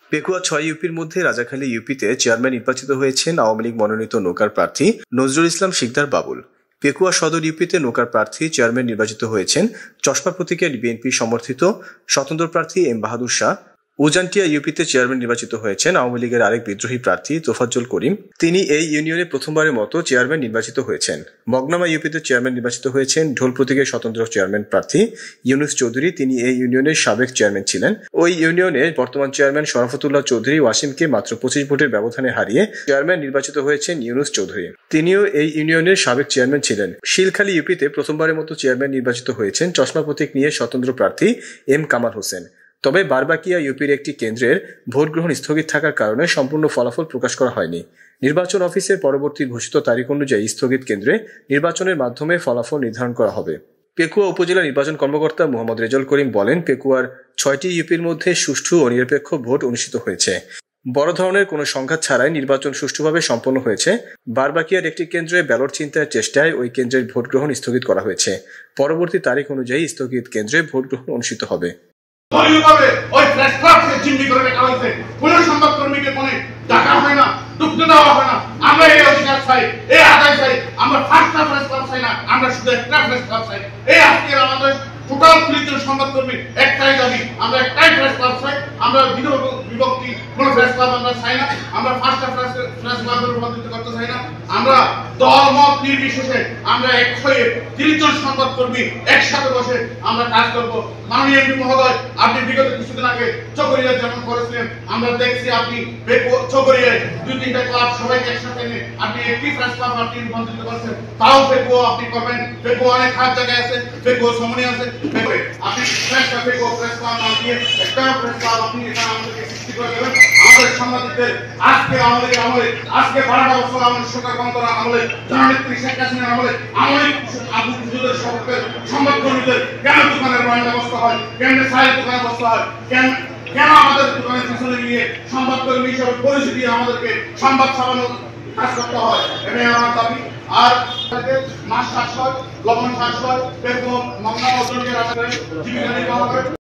পেকুয়া ৬ ইউপির মধ্যে রাজাখালী ইউপিতে চেয়ারম্যান নির্বাচিত হয়েছেন আওয়ামী লীগ মনোনীত নৌকার প্রার্থী নজরুল ইসলাম শিকদার বাবুল। পেকুয়া সদর ইউপিতে নৌকার প্রার্থী চেয়ারম্যান নির্বাচিত হয়েছেন চশমা প্রতীকের বিএনপি সমর্থিত স্বতন্ত্র প্রার্থী এম বাহাদুর শাহ। উজানটিয়া ইউপিতে চেয়ারম্যান নির্বাচিত হয়েছেন আওয়ামী লীগের আরেক বিদ্রোহী প্রার্থী তোফাজ্জল করিম। তিনি এই ইউনিয়নে প্রথমবারের মতো চেয়ারম্যান নির্বাচিত হয়েছেন। মগনামা ইউপিতে চেয়ারম্যান নির্বাচিত হয়েছেন ঢোল প্রতীকের স্বতন্ত্র চেয়ারম্যান প্রার্থী ইউনুস চৌধুরী। তিনি এই ইউনিয়নের সাবেক চেয়ারম্যান ছিলেন। ওই ইউনিয়নে বর্তমান চেয়ারম্যান শরাফতুল্লাহ চৌধুরী ওয়াসিমকে মাত্র 25 ভোটের ব্যবধানে হারিয়ে চেয়ারম্যান নির্বাচিত হয়েছেন ইউনুস চৌধুরী। তিনিও এই ইউনিয়নের সাবেক চেয়ারম্যান ছিলেন। শিলখালী ইউপিতে প্রথমবারের মতো চেয়ারম্যান নির্বাচিত হয়েছেন চশমা প্রতীক নিয়ে স্বতন্ত্র প্রার্থী এম কামাল হোসেন। তবে বারবাকিয়া ইউপির একটি কেন্দ্রের ভোট গ্রহণ স্থগিত থাকার কারণে সম্পূর্ণ ফলাফল প্রকাশ করা হয়নি। নির্বাচন অফিসের পরবর্তী ঘোষিত তারিখ অনুযায়ী স্থগিত কেন্দ্রে নির্বাচনের মাধ্যমে ফলাফল নির্ধারণ করা হবে। পেকুয়া উপজেলা নির্বাচন কর্মকর্তা মোহাম্মদ রেজাউল করিম বলেন, পেকুয়ার ৬টি ইউপির মধ্যে সুষ্ঠু ও নিরপেক্ষ ভোট অনুষ্ঠিত হয়েছে। বড় ধরনের কোনো সংঘাত ছাড়াই নির্বাচন সুষ্ঠুভাবে সম্পন্ন হয়েছে। বারবাকিয়ার একটি কেন্দ্রে ব্যালট ছিনতাইয়ের চেষ্টায় ওই কেন্দ্রের ভোট গ্রহণ স্থগিত করা হয়েছে। পরবর্তী তারিখ অনুযায়ী স্থগিত কেন্দ্রে ভোট গ্রহণ অনুষ্ঠিত হবে। সংবাদকর্মীকে কোনো ডাকা হয় না, ঢুকতে দেওয়া হয় না। আমরা এই অধিকার চাই, এই আদায় চাই। আমরা ফার্স্টটা প্রেস ক্লাব চাই না, আমরা শুধু একটা প্রেস ক্লাব চাই। এই আজকের আমাদের টোটাল 30 জন সংবাদকর্মীর একটাই দাবি, আমরা একটাই প্রেস ক্লাব চাই। আমরা বিভক্তি কোনো প্রেস ক্লাব আমরা চাই না। আমরা ফার্স্টটা প্রেস ক্লাবে রূপান্তরিত করতে চাই না। আমরা দল মত নির্বিশেষে আমরা এক হয়ে 30 জন সংবাদকর্মী একসাথে বসে আমরা কাজ করবো। মাননীয় এমপি মহোদয়, আপনি বিগত কিছুদিন আগে চকরিয়া যেমন করেছিলেন, আমরা দেখছি আপনি চকরিয়ায় 2-3টা ক্লাব সবাইকে একসাথে নিয়ে আপনি একটি প্রেস ক্লাব আপনি রূপান্তরিত করছেন। তাও পেকুয়া আপনি করবেন। পেকুয়া অনেক খারাপ জায়গায় আছে, পেকুয়া সমনি আছে। আপনি প্রেস ক্লাব নাম দিয়ে একটা প্রেস ক্লাব আপনি এখানে আমাদেরকে সৃষ্টি করে দেবেন। আমাদের সাংবাদিকদের আজকে আমাদের আমলে, আজকে 12টা বছর আমাদের সরকার ক্ষমতার আমলে, জননেত্রী শেখ হাসিনার আমলে আমলিক আবু হুজুরের সংবাদকর্মীদের কেন দোকানের বারান্দা বসতে হয়, কেন সাইড দোকানে বসতে হয়, কেন আমাদের দোকানের পিছনে গিয়ে সংবাদকর্মী হিসেবে পরিচিতি আমাদেরকে সংবাদ ছাপানোর কাজ করতে হয়। এটাই আমার দাবি। আর মাছ চাষ হয়, লবণ চাষ হয়, পেট্রোল মগনা অর্জনকে জীবিকা নির্বাহ করে।